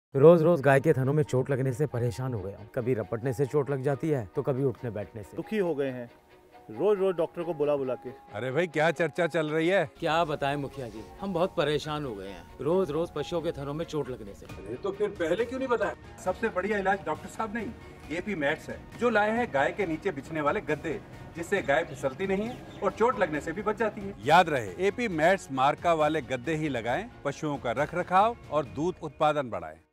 रोज रोज गाय के थनों में चोट लगने से परेशान हो गया हूँ। कभी रपटने से चोट लग जाती है तो कभी उठने बैठने से। दुखी हो गए हैं रोज रोज डॉक्टर को बुला बुला के। अरे भाई क्या चर्चा चल रही है? क्या बताएं मुखिया जी, हम बहुत परेशान हो गए हैं रोज रोज पशुओं के थनों में चोट लगने से। अरे तो फिर पहले क्यों नहीं बताया? सबसे बढ़िया इलाज डॉक्टर साहब नहीं, एपी मैट्स है, जो लाए हैं गाय के नीचे बिछने वाले गद्दे, जिससे गाय फिसलती नहीं है और चोट लगने से भी बच जाती है। याद रहे, एपी मैट्स मार्का वाले गद्दे ही लगाएं। पशुओं का रख रखाव और दूध उत्पादन बढ़ाएं।